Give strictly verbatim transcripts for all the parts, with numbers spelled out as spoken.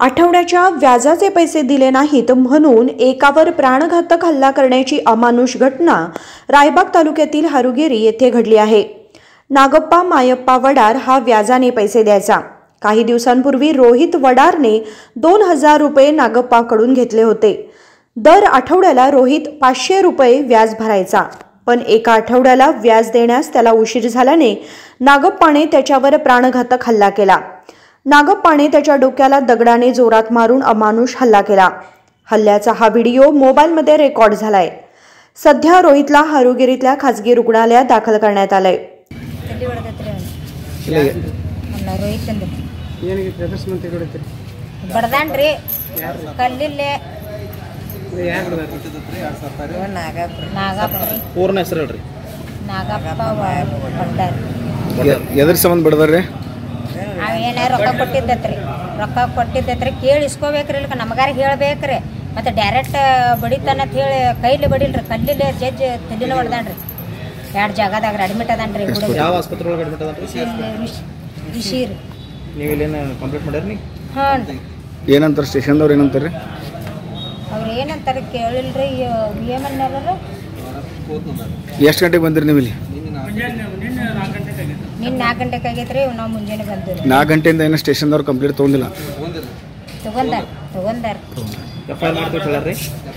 आठवड्याच्या व्याजाचे पैसे दिले नाहीत म्हणून एकावर प्राणघातक हल्ला करण्याची अमानुष घटना रायबाग तालुक्यातील हारुगेरी येथे घडली आहे। नागप्पा मायप्पा वडार हा व्याजाने पैसे द्यायचा। काही दिवसांपूर्वी रोहित वडारने दोन हजार रुपये नागप्पाकडून घेतले होते। दर आठवड्याला रोहित पाचशे रुपये व्याज भरायचा, पण एका आठवड्याला व्याज देण्यास त्याला उशीर झाल्याने नागप्पाने त्याच्यावर प्राणघातक हल्ला केला। नागप्पाने त्याच्या डोक्याला दगडाने जोरात मारून अमानुष हल्ला केला। हल्ल्याचा हा व्हिडिओ मोबाईलमध्ये रेकॉर्ड झालाय। सध्या रोहितला हारुगेरीतल्या खासगी रुग्णालयात दाखल करण्यात आलंय। ಬಡದಾನ್ರಿ ಕಲ್ಲಿಲ್ಲೇ ಪೂರ್ಣ ಹೆಸರು ಹೇಳ್ರಿ। ನಾಗಪ್ಪ ಬಡ್ದಾರ್ ಎದ್ರ ಸಂಬಂಧ ಬಡದಾರ್ರಿ? ಅವ ಏನಾರ ರೊಕ್ಕ ಕೊಟ್ಟಿದ್ದತ್ರಿ ರೊಕ್ಕ ಕೊಟ್ಟಿದ್ದತ್ರಿ ಕೇಳಿ ಇಸ್ಕೋಬೇಕ್ರಿ, ಇಲ್ಲಕ ನಮಗಾರ ಹೇಳ್ಬೇಕ್ರಿ। ಮತ್ತೆ ಡೈರೆಕ್ಟ್ ಬಡಿತಾನ ಅಂತ ಹೇಳಿ ಕೈಲಿ ಬಡಿಲ್ರಿ, ಕಲ್ಲಿಲ್ಲೇ ಜಡ್ಜ್ ತಲೆನ ಹೊಡೆದಾನ್ರಿ। ಎರಡು ಜಾಗದಾಗ ಅಡ್ಮಿಟ್ ಅದಾನ್ರಿ। ಯಾವ ಆಸ್ಪತ್ರೆ ಒಳಗೆ ಅಡ್ಮಿಟ್ ಅದಾನ್ರಿ? ರಿಷಿರ್ ನೀವು ಇಲ್ಲೇನ ಕಂಪ್ಲೇಂಟ್ ಮಾಡ್ಯಾರ? ಹಾಂ ಏನಂತಾರೆ ಸ್ಟೇಷನ್ದವ್ರು ಏನಂತಾರೆ? ಅವ್ರು ಏನಂತಾರೆ ಕೇಳಿಲ್ರಿ। ಏಮನ್ನಾರ ಎಷ್ಟು ಗಂಟೆಗೆ ಬಂದ್ರಿ ನೀವು ಇಲ್ಲಿ? ನಿನ್ನ ನಾಲ್ಕು ಗಂಟೆಗೆ ಆಗೈತ್ರಿ, ನಾವು ಮುಂಜಾನೆ ಬಂದ್ರಿ। ನಾಲ್ಕು ಗಂಟೆಯಿಂದ ಏನೋ ಸ್ಟೇಷನ್ದವ್ರು ಕಂಪ್ಲೇಂಟ್ ತೊಗೊಂಡಿಲ್ಲ? ತಗೊಂಡಾರ ತಗೊಂಡಾರ ಎಫ್ ಐ ಆರ್ ಮಾಡ್ಕೊಟ್ಟಾರ್ರಿ?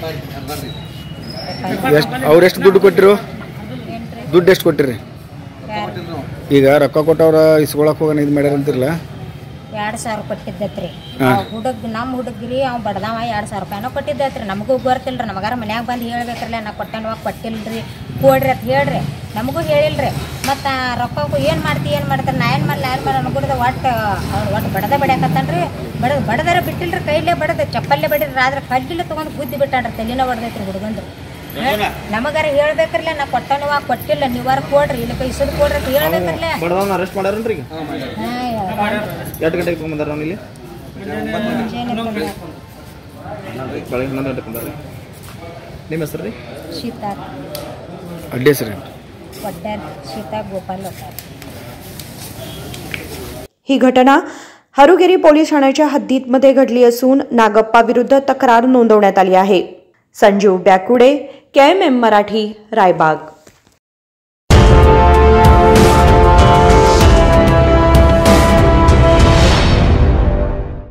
ಎಷ್ಟು ಅವ್ರು ಎಷ್ಟು ದುಡ್ಡು ಕೊಟ್ಟಿರು? ದುಡ್ಡು ಎಷ್ಟು ಕೊಟ್ಟಿರಿ? ಈಗ ರೊಕ್ಕ ಕೊಟ್ಟವ್ರ ಇಸ್ಕೊಳಕ್ ಹೋಗೋಣ ಇದು ಮಾಡ್ಯಾರ ಅಂತಿರಲ್ಲ? ಎರಡು ಸಾವಿರ ಕೊಟ್ಟಿದ್ದತ್ರಿ ಹುಡುಗ ನಮ್ಮ ಹುಡುಗ್ರಿ ಅವ್ ಬಡ್ದಾವ ಎರಡು ಸಾವಿರ ರೂಪಾಯಿನೋ ಕೊಟ್ಟಿದ್ದತ್ರಿ। ನಮಗೂ ಗೊತ್ತಿಲ್ರಿ, ನಮಗಾರ ಮನ್ಯಾಗ ಬಂದು ಹೇಳ್ಬೇಕ್ರಲ್ಲ, ನಾ ಕೊಟ್ಟನವಾಗ ಕೊಟ್ಟಿಲ್ರಿ ಕೊಡ್ರಿ ಅಂತ ಹೇಳ್ರಿ, ನಮಗೂ ಹೇಳಿಲ್ರಿ। ಮತ್ತು ರೊಕ್ಕ ಏನು ಮಾಡ್ತಿ ಏನು ಮಾಡ್ತಾರೆ, ನಾ ಏನು ಮಾಡಲಿ ಏನು ಮಾಡಿ ಅನ್ಬಿಡ್ದೆ ಒಟ್ಟು ಒಟ್ಟು ಬಡದ ಬಡಿಯಾಕತ್ತಾನ್ರಿ। ಬಡದ ಬಡದಾರ ಬಿಟ್ಟಿಲ್ರಿ, ಕೈಲೇ ಬಡದ ಚಪ್ಪಲ್ಲೇ ಬಡಿದ್ರಿ, ಆದ್ರೆ ಕಲ್ಲಿಲ್ಲ ತೊಗೊಂಡು ಬುದ್ಧಿ ಬಿಟ್ಟಾನ್ರಿ, ತಲೆನ ಹೊಡೆದೈತ್ರಿ ಹುಡುಗಂದು। ನಮಗಾರ ಹೇಳ್ಬೇಕ್ರಲ್ಲ, ನಾ ಕೊಟ್ಟನವಾಗ ಕೊಟ್ಟಿಲ್ಲ, ನೀವಾರ ಕೊಡ್ರಿ ಇಲ್ಲ ಇಸದ್ ಕೊಡ್ರಿ ಅಂತ ಹೇಳ್ಬೇಕ್ರಲ್ಲ। ಬಡದವನ್ನ ಅರೆಸ್ಟ್ ಮಾಡ್ಯಾರನ್ರಿ? ಎಷ್ಟು ಗಂಟೆಗೆ ತೊಗೊಂಬಂದಾರ ನಾವು ಇಲ್ಲಿ? ಬೆಳಗ್ಗೆ ಹನ್ನೊಂದು ಗಂಟೆಗೆ ಬಂದಾರ। ನಿಮ್ಮ ಹೆಸರು ರೀ? ಶೀತಾ ಅಡ್ಡಿ ಹೆಸರು वड्डार सीता गोपाल वड्डार। ही घटना हारुगेरी पोलीस ठाण्याच्या हद्दीमध्ये घडली असून नागप्पा विरुद्ध तक्रार नोंदवण्यात आली आहे। संजीव बॅकुडे, के एम एम मराठी, रायबाग।